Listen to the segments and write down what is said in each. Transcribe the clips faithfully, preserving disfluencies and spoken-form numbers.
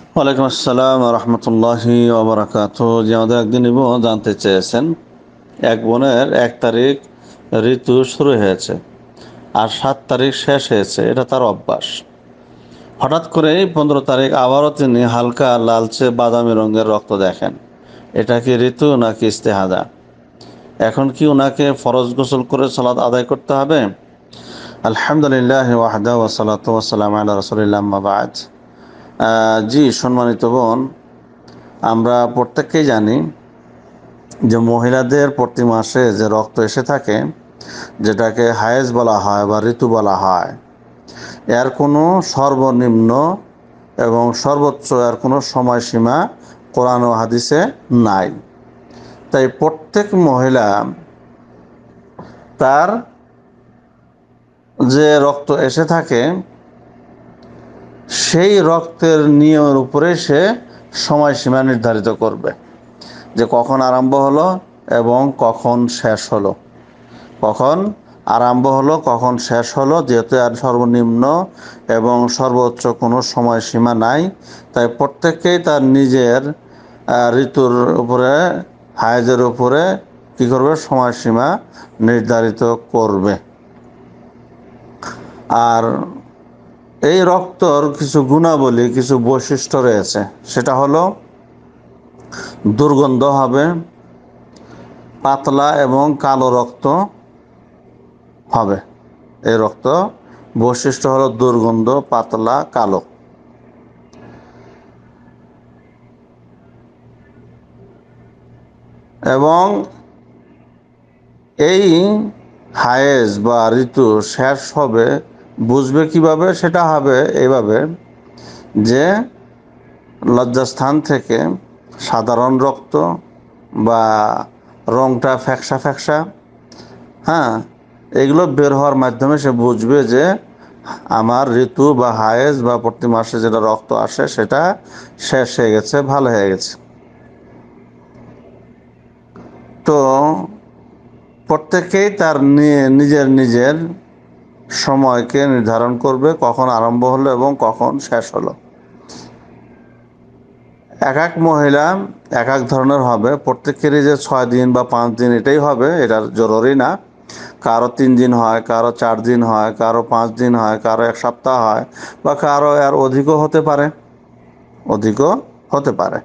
ওয়ালাইকুম আসসালাম রহমতুল্লাহি ওবরাকাত। যে আমাদের একদিন ইবো জানতে চেয়েছেন, এক বোনের এক তারিখ ঋতু শুরু হয়েছে আর সাত তারিখ শেষ হয়েছে, এটা তার অভ্যাস। হঠাৎ করেই পনেরো তারিখ আবারও তিনি হালকা লালচে বাদামি রঙের রক্ত দেখেন। এটা কি ঋতু নাকি ইস্তেহাদা? এখন কি ওনাকে ফরজ গোসল করে সালাত আদায় করতে হবে? আলহামদুলিল্লাহ ওয়াহদা ওয়াসসালাতু ওয়াসসালামু আলা রাসূলিল্লাহ, আম্মা বা'দ। আহ, জি সম্মানিত বোন, আমরা প্রত্যেককেই জানি যে মহিলাদের প্রতি মাসে যে রক্ত এসে থাকে, যেটাকে হায়েজ বলা হয় বা ঋতু বলা হয়, এর কোনো সর্বনিম্ন এবং সর্বোচ্চ এর কোনো সময়সীমা কোরআন ও হাদিসে নাই। তাই প্রত্যেক মহিলা তার যে রক্ত এসে থাকে সেই রক্তের নিয়মের উপরে সে সময়সীমা নির্ধারিত করবে, যে কখন আরম্ভ হলো এবং কখন শেষ হলো। কখন আরম্ভ হলো কখন শেষ হলো, যেহেতু আর সর্বনিম্ন এবং সর্বোচ্চ কোনো সময়সীমা নাই, তাই প্রত্যেককেই তার নিজের ঋতুর উপরে, হায়েজের উপরে কী করবে, সময়সীমা নির্ধারিত করবে। আর এই রক্তর কিছু গুণাবলী, কিছু বৈশিষ্ট্য রয়েছে। সেটা হলো দুর্গন্ধ হবে, পাতলা এবং কালো রক্ত হবে। এই রক্ত বৈশিষ্ট্য হলো দুর্গন্ধ, পাতলা, কালো। এবং এই হায়েজ বা ঋতু শেষ হবে বুঝবে কিভাবে? সেটা হবে এইভাবে, যে লজ্জাস্থান থেকে সাধারণ রক্ত বা রংটা ফ্যাকসা ফ্যাকসা, হ্যাঁ, এগুলো বের হওয়ার মাধ্যমে সে বুঝবে যে আমার ঋতু বা হায়েজ বা প্রতি মাসে যেটা রক্ত আসে সেটা শেষ হয়ে গেছে, ভালো হয়ে গেছে। তো প্রত্যেকেই তার নিজের নিজের সময়কে নির্ধারণ করবে, কখন আরম্ভ হলো এবং কখন শেষ হলো। এক এক মহিলা এক এক ধরনের হবে, প্রত্যেকেরই যে ছয় দিন বা পাঁচ দিন এটাই হবে এটা জরুরি না। কারো তিন দিন হয়, কারো চার দিন হয়, কারো পাঁচ দিন হয়, কারো এক সপ্তাহ হয়, বা কারো আর অধিকও হতে পারে, অধিকও হতে পারে।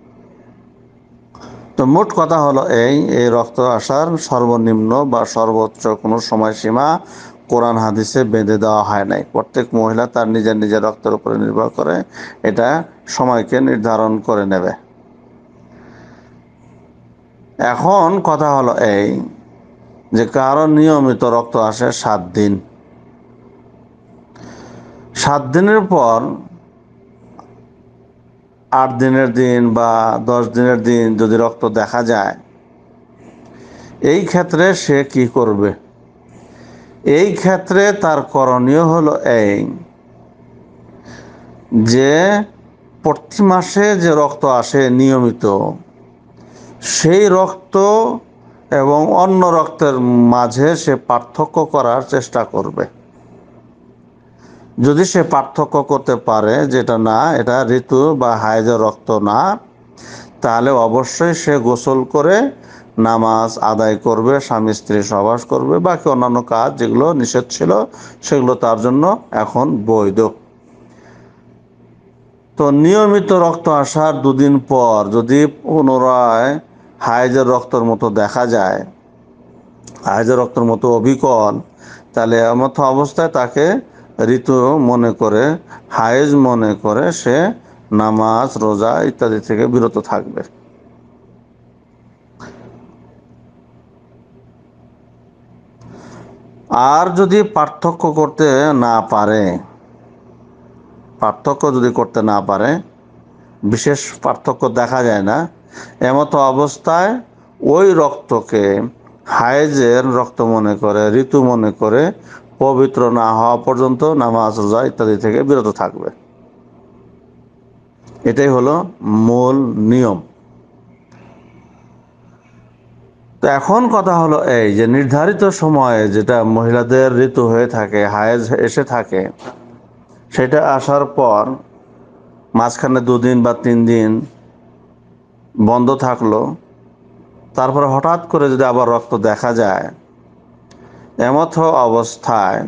তো মোট কথা হলো এই এই রক্ত আসার সর্বনিম্ন বা সর্বোচ্চ কোনো সময়সীমা কোরআন হাদিসে বেঁধে দেওয়া হয় নাই। প্রত্যেক মহিলা তার নিজের নিজের রক্তের উপরে নির্ভর করে এটা সময়কে নির্ধারণ করে নেবে। এখন কথা হলো এই, যে কারো নিয়মিত রক্ত আসে সাত দিন, সাত দিনের পর আট দিনের দিন বা দশ দিনের দিন যদি রক্ত দেখা যায়, এই ক্ষেত্রে সে কি করবে? এই ক্ষেত্রে তার করণীয় হলো এই, যে প্রতি মাসে যে রক্ত আসে নিয়মিত, সেই রক্ত এবং অন্য রক্তের মাঝে সে পার্থক্য করার চেষ্টা করবে। যদি সে পার্থক্য করতে পারে যেটা না, এটা ঋতু বা হায়েজের রক্ত না, তাহলে অবশ্যই সে গোসল করে নামাজ আদায় করবে, স্বামী স্ত্রী সহবাস করবে, বাকি অন্যান্য কাজ যেগুলো নিষেধ ছিল সেগুলো তার জন্য এখন বৈধ। তো নিয়মিত রক্ত আসার দুদিন পর যদি পুনরায় হায়েজের রক্তের মতো দেখা যায়, হায়েজের রক্তের মতো অবিকল, তাহলে এমত অবস্থায় তাকে ঋতু মনে করে, হায়েজ মনে করে সে নামাজ, রোজা ইত্যাদি থেকে বিরত থাকবে। আর যদি পার্থক্য করতে না পারে, পার্থক্য যদি করতে না পারে, বিশেষ পার্থক্য দেখা যায় না, এমতো অবস্থায় ওই রক্তকে হায়েজের রক্ত মনে করে, ঋতু মনে করে পবিত্র না হওয়া পর্যন্ত নামাজ, রোজা ইত্যাদি থেকে বিরত থাকবে। এটাই হলো মূল নিয়ম। তো এখন কথা হলো এই, যে নির্ধারিত সময়ে যেটা মহিলাদের ঋতু হয়ে থাকে, হায়েজ এসে থাকে, সেটা আসার পর মাঝখানে দুদিন বা তিন দিন বন্ধ থাকলো, তারপরে হঠাৎ করে যদি আবার রক্ত দেখা যায়, এমত অবস্থায়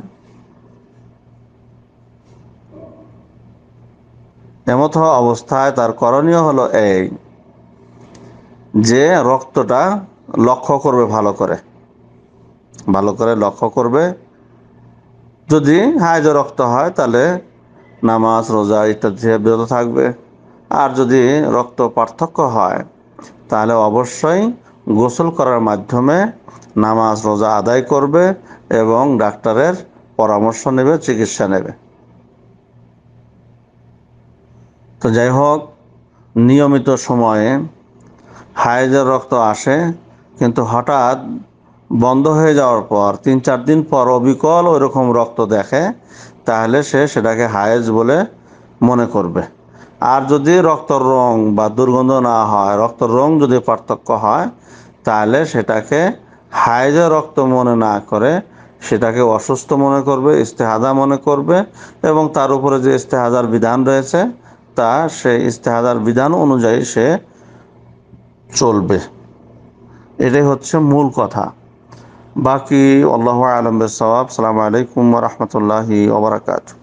এমত অবস্থায় তার করণীয় হলো এই যে রক্তটা লক্ষ্য করবে, ভালো করে ভালো করে লক্ষ্য করবে। যদি হায়েজে রক্ত হয় তাহলে নামাজ রোজা ইত্যাদি থেকে বিরত থাকবে। আর যদি রক্ত পার্থক্য হয় তাহলে অবশ্যই গোসল করার মাধ্যমে নামাজ রোজা আদায় করবে এবং ডাক্তারের পরামর্শ নেবে, চিকিৎসা নেবে। তো যাই হোক, নিয়মিত সময়ে হায়েজের রক্ত আসে, কিন্তু হঠাৎ বন্ধ হয়ে যাওয়ার পর তিন চার দিন পর অবিকল ওই রকম রক্ত দেখে, তাহলে সে সেটাকে হায়েজ বলে মনে করবে। আর যদি রক্তর রং বা দুর্গন্ধ না হয়, রক্তর রং যদি পার্থক্য হয়, তাহলে সেটাকে হায়েজের রক্ত মনে না করে সেটাকে অসুস্থ মনে করবে, ইস্তেহাদা মনে করবে, এবং তার উপরে যে ইস্তেহাদার বিধান রয়েছে তা সেই ইস্তেহাদার বিধান অনুযায়ী সে চলবে। এটাই হচ্ছে মূল কথা। বাকি আল্লাহু আ'লাম বিস-সাওয়াব। আসসালামু আলাইকুম ওয়া রাহমাতুল্লাহি ওয়া বারাকাতুহু।